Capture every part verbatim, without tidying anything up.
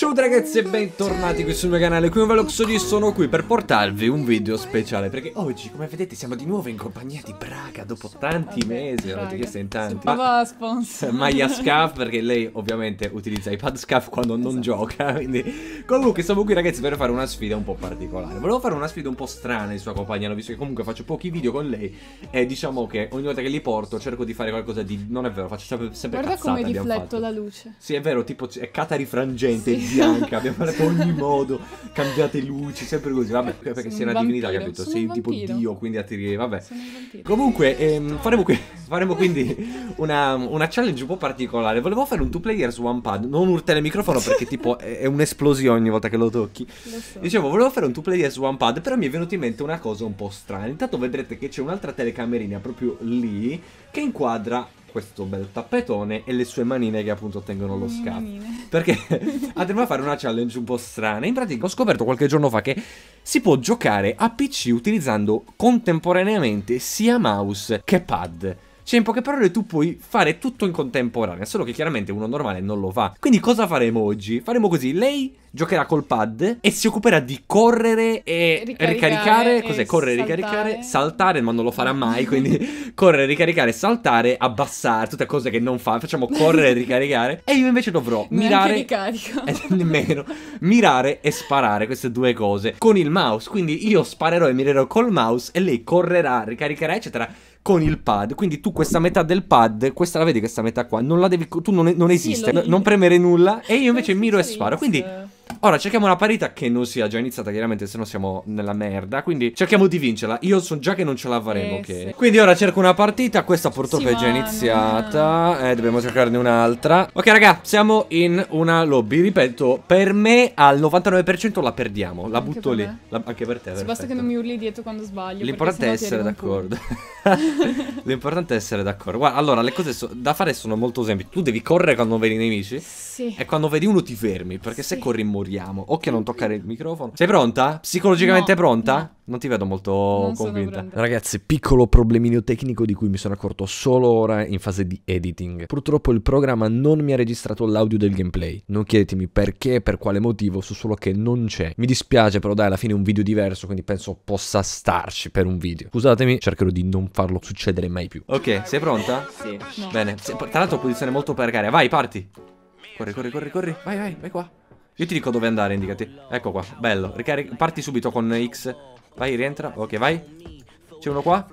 Ciao ragazzi e bentornati qui sul mio canale, qui un Veloxody, sono qui per portarvi un video speciale perché oggi, come vedete, siamo di nuovo in compagnia di Braga dopo tanti Vabbè, mesi, avete chiesto in tanti. Ma sponsor. Maya Scaf, perché lei ovviamente utilizza iPad Scaf quando non esatto. gioca, quindi comunque siamo qui ragazzi per fare una sfida un po' particolare. Volevo fare una sfida un po' strana in sua compagnia, visto che comunque faccio pochi video con lei e diciamo che ogni volta che li porto cerco di fare qualcosa di... non è vero, faccio sempre, sempre Guarda cazzate. Guarda come rifletto la luce. Sì, è vero, tipo è catarifrangente, sì. bianca, abbiamo fatto ogni modo, cambiate luci, sempre così, vabbè, perché sono sei una vampiro. divinità, capito? Sono sei un tipo vampiro. Dio, quindi attiri, vabbè. Comunque, ehm, faremo, qui, faremo quindi una, una challenge un po' particolare. Volevo fare un two players one pad, non urtare il microfono perché tipo è, è un'esplosione ogni volta che lo tocchi. Lo so. Dicevo, volevo fare un two players one pad, però mi è venuto in mente una cosa un po' strana. Intanto vedrete che c'è un'altra telecamerina proprio lì che inquadra questo bel tappetone e le sue manine che appunto tengono lo scafo. Perché andremo a fare una challenge un po' strana. In pratica ho scoperto qualche giorno fa che si può giocare a P C utilizzando contemporaneamente sia mouse che pad. Cioè, in poche parole tu puoi fare tutto in contemporanea, solo che chiaramente uno normale non lo fa. Quindi cosa faremo oggi? Faremo così, lei giocherà col pad e si occuperà di correre e ricaricare, ricaricare cos'è? Correre, saltare. ricaricare, saltare, ma non lo farà mai, quindi correre, ricaricare, saltare, abbassare, tutte cose che non fa. Facciamo correre, ricaricare e io invece dovrò mirare ricarico. eh, nemmeno mirare e sparare, queste due cose con il mouse. Quindi io sparerò e mirerò col mouse e lei correrà, ricaricherà, eccetera, con il pad. Quindi tu questa metà del pad, questa la vedi, questa metà qua, non la devi, tu non, non esiste, sì, non premere nulla e io invece miro e sparo. Quindi ora cerchiamo una parità che non sia già iniziata, chiaramente, se no siamo nella merda. Quindi cerchiamo di vincerla. Io so già che non ce la faremo, eh, ok? Sì. Quindi ora cerco una partita. Questa purtroppo sì, è già iniziata. Eh, dobbiamo cercarne un'altra. Ok, raga, siamo in una lobby. Ripeto, per me al novantanove per cento la perdiamo. La anche butto lì. La, anche per te. Sì, basta che non mi urli dietro quando sbaglio. L'importante è essere d'accordo. L'importante è essere d'accordo. Guarda, allora, le cose so da fare sono molto semplici. Tu devi correre quando vedi i nemici. Sì. E quando vedi uno ti fermi. Perché sì. se corri moriamo. Occhio a non toccare il microfono. Sei pronta? Psicologicamente no, pronta? No. Non ti vedo molto non convinta. Ragazzi, piccolo problemino tecnico di cui mi sono accorto solo ora in fase di editing. Purtroppo il programma non mi ha registrato l'audio del gameplay. Non chiedetemi perché, per quale motivo, so solo che non c'è. Mi dispiace, però dai, alla fine è un video diverso, quindi penso possa starci per un video. Scusatemi, cercherò di non farlo succedere mai più. Ok, sei pronta? Sì. No. Bene, tra l'altro posizione molto precaria. Vai, parti. Corri, corri, corri, corri. Vai, vai, vai qua. Io ti dico dove andare, indicati. Ecco qua, bello. Ricarica, parti subito con X. Vai, rientra. Ok, vai. C'è uno qua.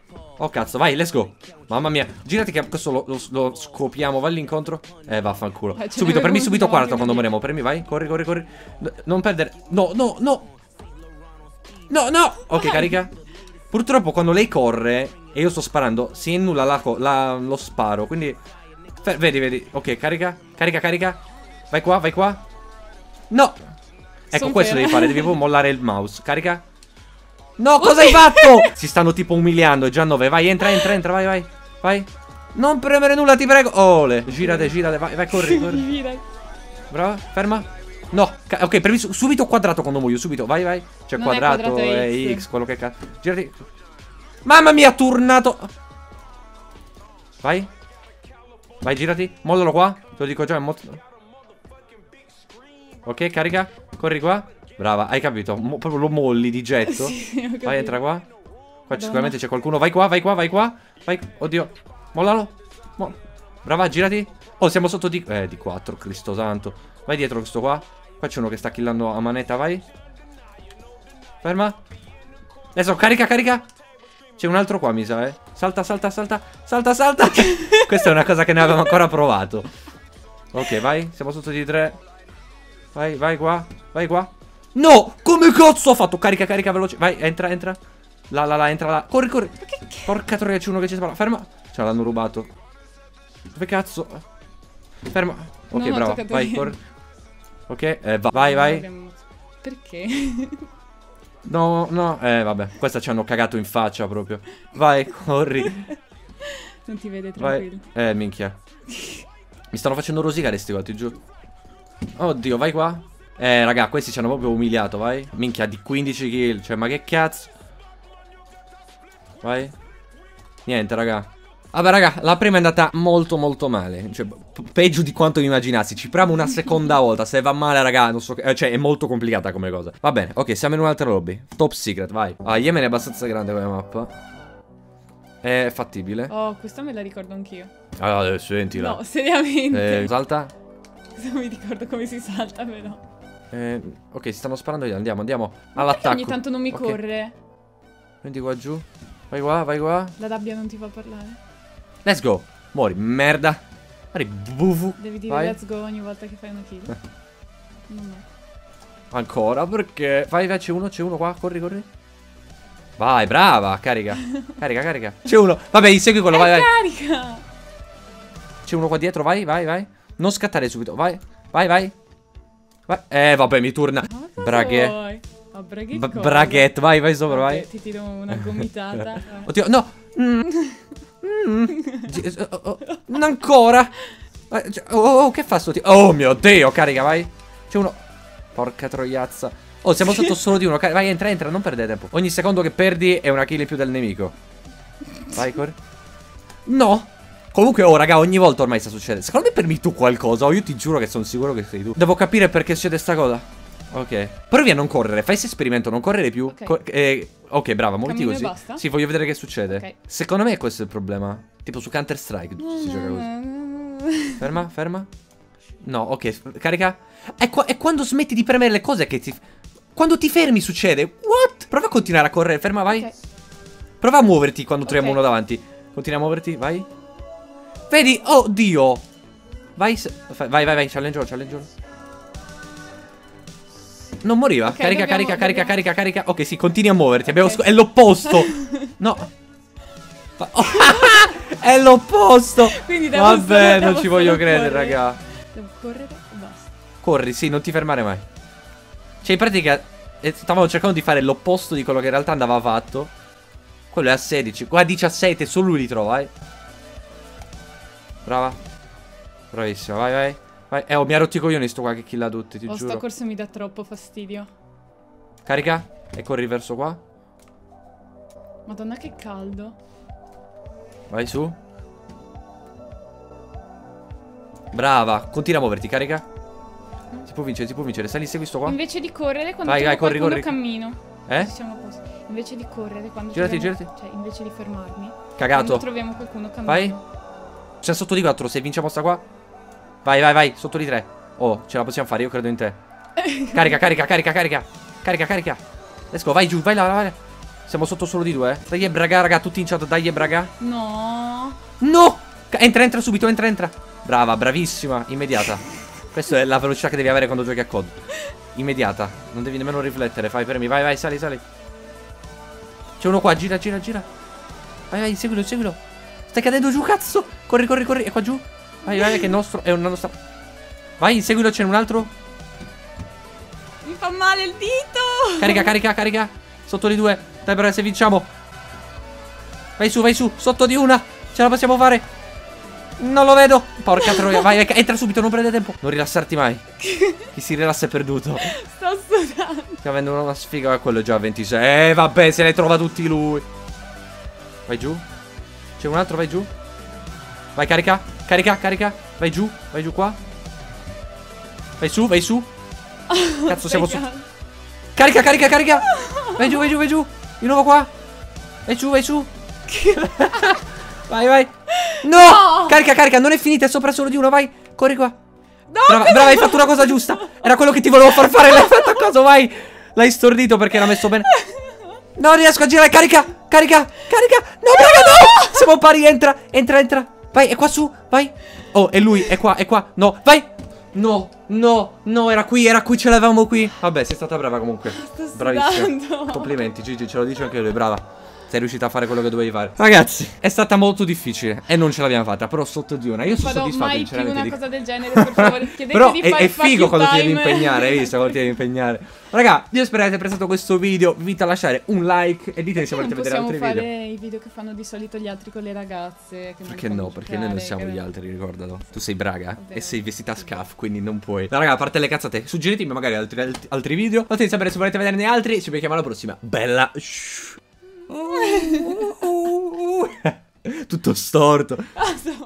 Oh cazzo, vai, let's go. Mamma mia, girati che questo lo, lo, lo scopiamo. Vai all'incontro. Eh, vaffanculo. Eh, subito, premi subito quarto quando moriamo. Premi, vai, corri, corri, corri. No, non perdere. No, no, no. No, no. Ok, carica. Purtroppo quando lei corre e io sto sparando, si annulla la, la, lo sparo. Quindi vedi, vedi. Ok, carica, carica, carica. Vai qua, vai qua. No. Ecco, Son questo devi fare, devi proprio mollare il mouse. Carica. No, cosa hai fatto? Si stanno tipo umiliando, è già nove. Vai, entra, entra, entra, vai, vai. Vai. Non premere nulla, ti prego. Ole. Girate, girate, vai, vai, corri, corri. Brava, ferma. No, ok, premi subito quadrato quando muoio, subito, vai, vai. C'è quadrato e X, quello che cazzo. Girati. Mamma mia, turnato. Vai. Vai, girati, mollalo qua. Te lo dico già, è molto... Ok, carica, corri qua. Brava, hai capito, Mo proprio lo molli di getto. Sì, vai, entra qua. Qua sicuramente c'è qualcuno. Vai qua, vai qua, vai qua. Vai, oddio, mollalo. Mo Brava, girati. Oh, siamo sotto di... Eh, di quattro, Cristo santo. Vai dietro questo qua. Qua c'è uno che sta killando a manetta, vai. Ferma. Adesso, carica, carica. C'è un altro qua, mi sa, eh. Salta, salta, salta. Salta, salta. Questa è una cosa che ne avevamo ancora provato. Ok, vai, siamo sotto di tre. Vai, vai qua, vai qua. No, come cazzo ho fatto? Carica, carica, veloce. Vai, entra, entra. La, la, la, entra là. Corri, corri. Porca troia, c'è uno che ci spara. Ferma. Ce l'hanno rubato. Dove cazzo? Ferma. Ok, no, brava, vai, corri. Ok, eh, va. Vai, vai. Perché? No, no, eh, vabbè. Questa ci hanno cagato in faccia proprio. Vai, corri. Non ti vede tranquillo. Vai. Eh, minchia. Mi stanno facendo rosicare sti qua, ti giuro. Oddio, vai qua. Eh, raga, questi ci hanno proprio umiliato, vai. Minchia, di quindici kill. Cioè, ma che cazzo. Vai. Niente, raga. Vabbè raga, la prima è andata molto molto male. Cioè, peggio di quanto immaginassi. Ci proviamo una seconda volta. Se va male raga, non so che... Cioè, è molto complicata come cosa. Va bene, ok, siamo in un'altra lobby. Top secret, vai. Ah, Yemen è abbastanza grande come mappa. È fattibile. Oh, questa me la ricordo anch'io. Allora, sentila. No, seriamente. Eh, salta. Non mi ricordo come si salta, però. Eh, ok, si stanno sparando via. Andiamo, andiamo Perché all'attacco. ogni tanto non mi Ok. corre. Prendi qua giù. Vai qua, vai qua. La rabbia non ti fa parlare. Let's go. Muori, merda. Muori, bufu. Devi dire Vai. let's go ogni volta che fai una kill. Non è. Ancora, perché? Vai, vai, c'è uno, c'è uno qua. Corri, corri. Vai, brava. Carica. Carica, carica. C'è uno. Vabbè, segui quello, vai, vai. Carica! C'è uno qua dietro, vai, vai, vai. Non scattare subito, vai. Vai, vai. Vai. Eh, vabbè, mi turna. Braghe. Oh, braghe B- cosa? Braghetto, vai, vai sopra, Vabbè, vai. ti tiro una gomitata. Oddio, no. Mm. Mm. Gi- oh, oh, non ancora. Eh, cioè, Oh, oh, che fa sto tio? Oh mio Dio, carica, vai. C'è uno. Porca troiazza. Oh, siamo sotto solo di uno. Car- Vai, entra, entra, non perdere tempo. Ogni secondo che perdi è una kill in più del nemico. Vai, corri. No. Comunque, oh, raga, ogni volta ormai sta succedendo. Secondo me permi tu qualcosa. Oh, io ti giuro che sono sicuro che sei tu. Devo capire perché succede sta cosa. Ok. Provi a non correre. Fai questo esperimento, non correre più. Ok. Co- eh, ok, brava, muoviti Cammino e così. basta? Sì, voglio vedere che succede. Ok. Secondo me questo è il problema. Tipo su Counter Strike si gioca così. Ferma, ferma. No, ok, carica. È, qua- è quando smetti di premere le cose che ti... Quando ti fermi succede. What? Prova a continuare a correre, ferma, vai. Ok. Prova a muoverti quando troviamo Ok. uno davanti. Continua a muoverti, vai. Vedi? Oh, Dio. Vai, se- vai, vai, vai, challenge, challenge. Non moriva. Ok, carica, dobbiamo- carica, carica, dobbiamo- carica, carica. Ok, sì, continui a muoverti. Abbiamo Ok. sc- è l'opposto. No. Oh, è l'opposto. Quindi devo Vabbè, solo- non devo ci voglio solo credere, correre. raga. Devo correre e basta. Corri, sì, non ti fermare mai. Cioè, in pratica, eh, stavamo cercando di fare l'opposto di quello che in realtà andava fatto. Quello è a sedici. Qua a diciassette, solo lui li trova, eh. Brava. Bravissima, vai, vai. Vai. Eh, oh, mi ha rotto i coglioni sto qua che killa tutti, ti Oh, sto giuro. corso mi dà troppo fastidio. Carica. E corri verso qua. Madonna che caldo. Vai su. Brava. Continua a muoverti, carica. Si può vincere, si può vincere. Sali, segui sto qua. Invece di correre quando Vai, trovo vai, corri, qualcuno corri. cammino. Eh? Ci siamo a posto. Invece di correre quando Girati, troviamo... girati. Cioè, invece di fermarmi. Cagato. Quando troviamo qualcuno cammino. Vai. C'è sotto di quattro, se vinciamo sta qua. Vai, vai, vai, sotto di tre. Oh, ce la possiamo fare, io credo in te. Carica, carica, carica, carica. Carica, carica. Let's go, vai giù, vai là, vai là. Siamo sotto solo di due, eh. Dai, e braga, raga, tutti in chat, dai, e braga. No. No! Ca- Entra, entra subito, entra, entra. Brava, bravissima, immediata. Questa è la velocità che devi avere quando giochi a C O D. Immediata, non devi nemmeno riflettere. Fai, fermi, vai, vai, sali, sali. C'è uno qua, gira, gira, gira. Vai, vai, seguilo, seguilo. Stai cadendo giù, cazzo. Corri, corri, corri, è qua giù. Vai, vai, vai, che è nostro, è una nostra. Vai, seguilo, c'è un altro. Mi fa male il dito. Carica, carica, carica. Sotto di due. Dai, però se vinciamo. Vai su, vai su, sotto di una. Ce la possiamo fare. Non lo vedo. Porca troia, vai, vai, entra subito, non prende tempo. Non rilassarti mai. Chi si rilassa è perduto. Sto sudando. Stiamo avendo una sfiga, quello è già a ventisei. Eh, vabbè, se ne trova tutti lui. Vai giù. C'è un altro, vai giù. Vai, carica, carica, carica. Vai giù, vai giù qua. Vai su, vai su. Cazzo, siamo su. Carica, carica, carica. Vai giù, vai giù, vai giù. Di nuovo qua. Vai giù, vai su. Vai, vai. No! No! Carica, carica, non è finita, è sopra solo di uno, vai. Corri qua. No, Brava, brava, hai fatto una cosa giusta. Era quello che ti volevo far fare, l'hai fatto a caso, vai. L'hai stordito perché era messo bene. Non riesco a girare, carica, carica, carica. No, brava, no. Siamo pari, entra, entra, entra. Vai, è qua su, vai. Oh, è lui, è qua, è qua. No, vai. No, no, no, era qui, era qui, ce l'avevamo qui. Vabbè, sei stata brava comunque. Sto Bravissima. sudando. Complimenti, Gigi, ce lo dice anche lui, brava. Sei riuscita a fare quello che dovevi fare. Ragazzi, è stata molto difficile e non ce l'abbiamo fatta, però sotto di una. Io sono Vado soddisfatto mai più sinceramente una di... cosa del genere, per favore. Chiedete Però di è, fare è figo fuck quando you ti devi time. impegnare, hai visto quando ti devi impegnare. Raga, io spero che avete apprezzato questo video. Vi invito a lasciare un like e ditemi se Perché volete non vedere possiamo altri fare video. i video che fanno di solito gli altri con le ragazze? Che non Perché fanno no? Perché noi non giocare, siamo che- gli altri, ricordalo. Tu sei braga Vabbè. e sei vestita a scaff, quindi non puoi. Ma raga, a parte le cazzate, suggeritemi magari altri, altri, altri video. Fatemi sapere se volete vederne altri. Ci vediamo alla prossima. Bella. Tutto storto. Ah, so-